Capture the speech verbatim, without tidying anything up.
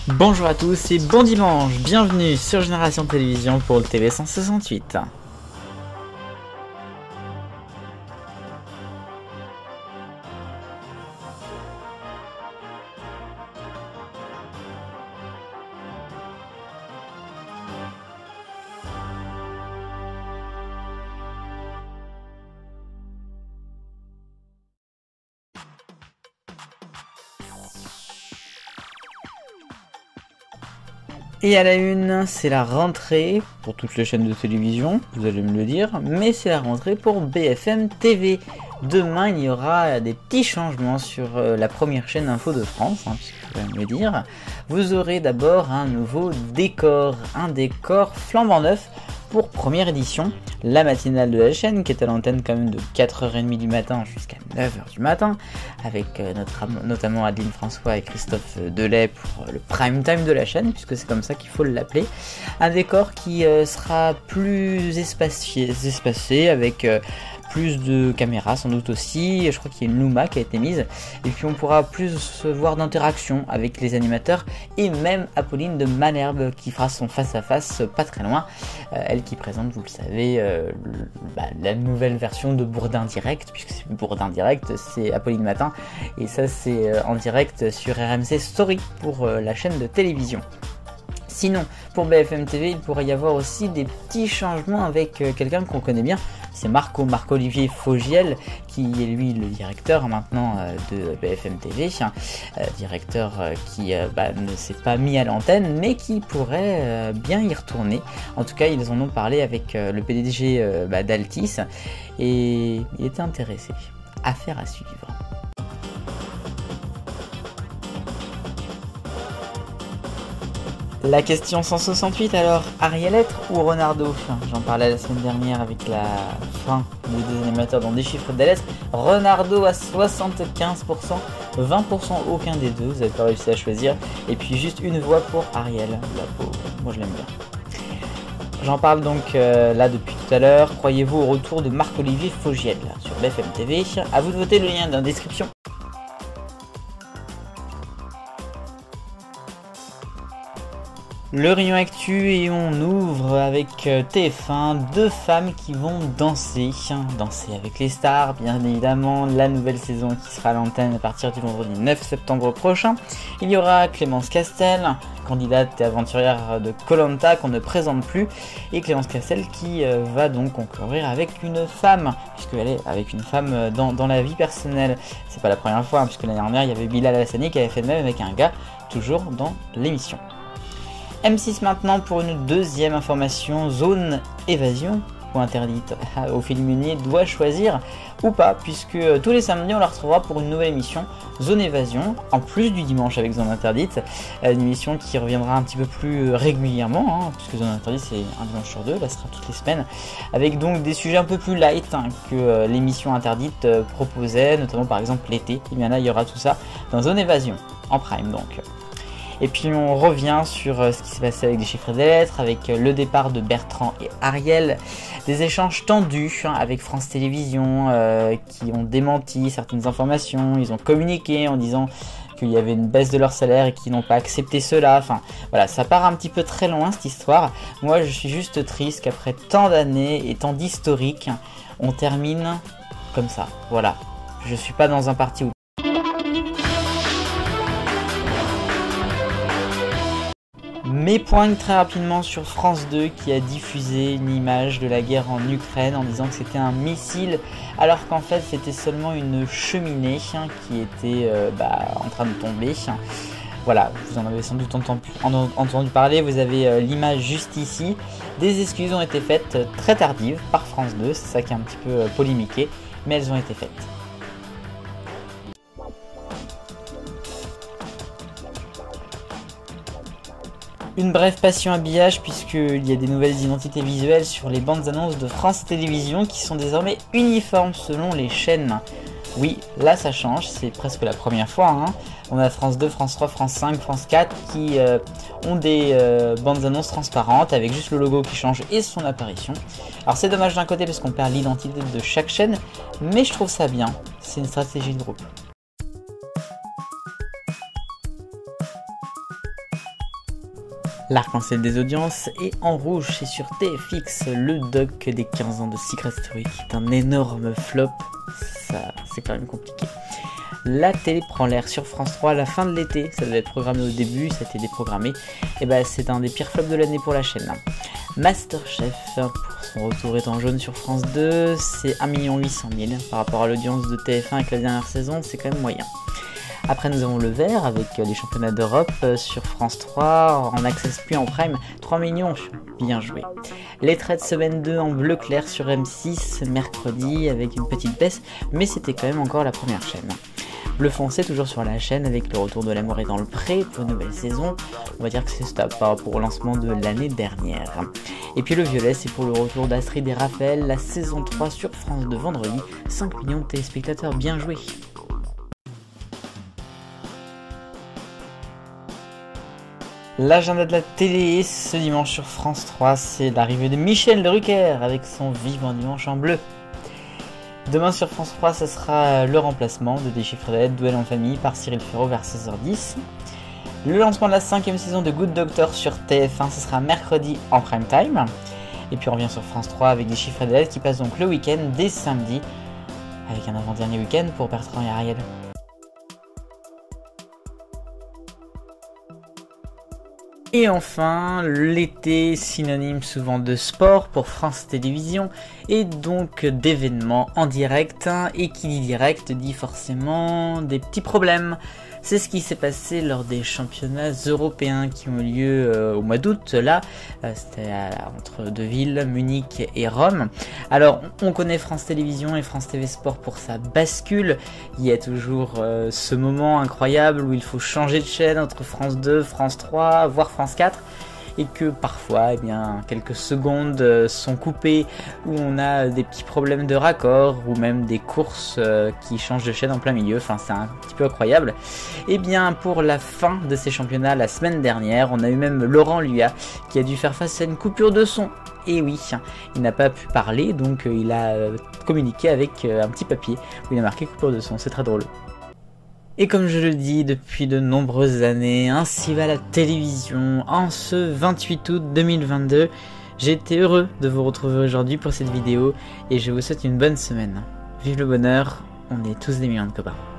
Bonjour à tous et bon dimanche, bienvenue sur Génération Télévision pour le T V cent soixante-huit. Et à la une, c'est la rentrée pour toutes les chaînes de télévision, vous allez me le dire, mais c'est la rentrée pour B F M T V. Demain, il y aura des petits changements sur la première chaîne info de France, hein, puisque vous allez me le dire. Vous aurez d'abord un nouveau décor, un décor flambant neuf pour première édition, la matinale de la chaîne qui est à l'antenne quand même de quatre heures trente du matin jusqu'à neuf heures du matin, avec euh, notre, notamment Adeline François et Christophe Delay pour euh, le prime time de la chaîne, puisque c'est comme ça qu'il faut l'appeler. Un décor qui euh, sera plus espacé, espacé avec euh, plus de caméras sans doute aussi, je crois qu'il y a une Luma qui a été mise, et puis on pourra plus voir d'interaction avec les animateurs, et même Apolline de Malherbe qui fera son face-à-face pas très loin, euh, elle qui présente, vous le savez, euh, le, bah, la nouvelle version de Bourdin Direct, puisque c'est Bourdin Direct, c'est Apolline Matin, et ça c'est euh, en direct sur R M C Story pour euh, la chaîne de télévision. Sinon, pour B F M T V, il pourrait y avoir aussi des petits changements avec euh, quelqu'un qu'on connaît bien, c'est Marco, Marc-Olivier Fogiel, qui est lui le directeur maintenant euh, de B F M T V, euh, directeur euh, qui euh, bah, ne s'est pas mis à l'antenne, mais qui pourrait euh, bien y retourner. En tout cas, ils en ont parlé avec euh, le P D G euh, bah, d'Altis, et il était intéressé. Affaire à suivre. La question cent soixante-huit alors, Arielette ou Renardo? J'en parlais la semaine dernière avec la fin des deux animateurs dans Déchiffre des lettres. Renardo à soixante-quinze pour cent, vingt pour cent aucun des deux, vous n'avez pas réussi à choisir. Et puis juste une voix pour Ariel, la pauvre, moi je l'aime bien. J'en parle donc euh, là depuis tout à l'heure. Croyez-vous au retour de Marc-Olivier Fogiel sur B F M T V? À vous de voter, le lien est dans la description. Le rayon actu et on ouvre avec T F un, deux femmes qui vont danser, danser avec les stars, bien évidemment, la nouvelle saison qui sera à l'antenne à partir du vendredi neuf septembre prochain. Il y aura Clémence Castel, candidate et aventurière de Koh Lanta qu'on ne présente plus, et Clémence Castel qui euh, va donc concourir avec une femme, puisqu'elle est avec une femme dans, dans la vie personnelle. C'est pas la première fois, hein, puisque l'année dernière il y avait Bilal Hassani qui avait fait le même avec un gars, toujours dans l'émission. M six maintenant pour une deuxième information, zone évasion ou interdite. Ophélie Meunier doit choisir ou pas, puisque tous les samedis on la retrouvera pour une nouvelle émission, Zone Évasion, en plus du dimanche avec Zone Interdite, une émission qui reviendra un petit peu plus régulièrement, hein, puisque Zone Interdite c'est un dimanche sur deux, là ce sera toutes les semaines, avec donc des sujets un peu plus light hein, que euh, l'émission Interdite euh, proposait, notamment par exemple l'été. Et bien là il y aura tout ça dans Zone Évasion, en prime donc. Et puis on revient sur ce qui s'est passé avec Déchiffre des lettres, avec le départ de Bertrand et Ariel, des échanges tendus avec France Télévisions euh, qui ont démenti certaines informations, ils ont communiqué en disant qu'il y avait une baisse de leur salaire et qu'ils n'ont pas accepté cela. Enfin voilà, ça part un petit peu très loin cette histoire. Moi je suis juste triste qu'après tant d'années et tant d'historique, on termine comme ça. Voilà, je suis pas dans un parti où Mais pointe très rapidement sur France deux qui a diffusé une image de la guerre en Ukraine en disant que c'était un missile alors qu'en fait c'était seulement une cheminée hein, qui était euh, bah, en train de tomber. Voilà, vous en avez sans doute entendu, entendu parler, vous avez euh, l'image juste ici. Des excuses ont été faites euh, très tardives par France deux, c'est ça qui est un petit peu euh, polémiqué, mais elles ont été faites. Une brève passion habillage puisqu'il y a des nouvelles identités visuelles sur les bandes annonces de France Télévisions qui sont désormais uniformes selon les chaînes. Oui, là ça change, c'est presque la première fois. Hein. On a France deux, France trois, France cinq, France quatre qui euh, ont des euh, bandes annonces transparentes avec juste le logo qui change et son apparition. Alors c'est dommage d'un côté parce qu'on perd l'identité de chaque chaîne, mais je trouve ça bien, c'est une stratégie de groupe. L'arc-en-ciel des audiences est en rouge, c'est sur T F X, le doc des quinze ans de Secret Story qui est un énorme flop, ça c'est quand même compliqué. La télé prend l'air sur France trois à la fin de l'été, ça devait être programmé au début, ça a été déprogrammé, et bah c'est un des pires flops de l'année pour la chaîne. Masterchef, pour son retour étant jaune sur France deux, c'est un million huit cent mille, par rapport à l'audience de T F un avec la dernière saison, c'est quand même moyen. Après nous avons le vert avec les championnats d'Europe sur France trois, en access puis en prime, trois millions, bien joué. Les traits de semaine deux en bleu clair sur M six, mercredi avec une petite baisse, mais c'était quand même encore la première chaîne. Bleu foncé toujours sur la chaîne avec le retour de l'amour est dans le pré pour une nouvelle saison, on va dire que c'est stable par rapport au lancement de l'année dernière. Et puis le violet c'est pour le retour d'Astrid et Raphaël, la saison trois sur France deux vendredi, cinq millions de téléspectateurs, bien joués. L'agenda de la télé ce dimanche sur France trois, c'est l'arrivée de Michel Drucker avec son Vivant Dimanche en bleu. Demain sur France trois, ce sera le remplacement de Déchiffrer Duel en famille par Cyril Ferraud vers seize heures dix. Le lancement de la cinquième saison de Good Doctor sur T F un, ce sera mercredi en prime time. Et puis on revient sur France trois avec Déchiffrer qui passe donc le week-end dès samedi, avec un avant-dernier week-end pour Bertrand et Ariel. Et enfin, l'été, synonyme souvent de sport pour France Télévisions et donc d'événements en direct, et qui dit direct dit forcément des petits problèmes. C'est ce qui s'est passé lors des championnats européens qui ont eu lieu euh, au mois d'août, là, euh, c'était entre deux villes, Munich et Rome. Alors, on connaît France Télévisions et France T V Sport pour sa bascule. Il y a toujours euh, ce moment incroyable où il faut changer de chaîne entre France deux, France trois, voire France quatre. Et que parfois, eh bien, quelques secondes sont coupées, où on a des petits problèmes de raccord, ou même des courses euh, qui changent de chaîne en plein milieu, enfin c'est un petit peu incroyable. Et bien pour la fin de ces championnats, la semaine dernière, on a eu même Laurent Luya, qui a dû faire face à une coupure de son. Et oui, il n'a pas pu parler, donc euh, il a euh, communiqué avec euh, un petit papier, où il a marqué coupure de son, c'est très drôle. Et comme je le dis depuis de nombreuses années, ainsi va la télévision en ce vingt-huit août deux mille vingt-deux. J'ai été heureux de vous retrouver aujourd'hui pour cette vidéo et je vous souhaite une bonne semaine. Vive le bonheur, on est tous des millions de copains.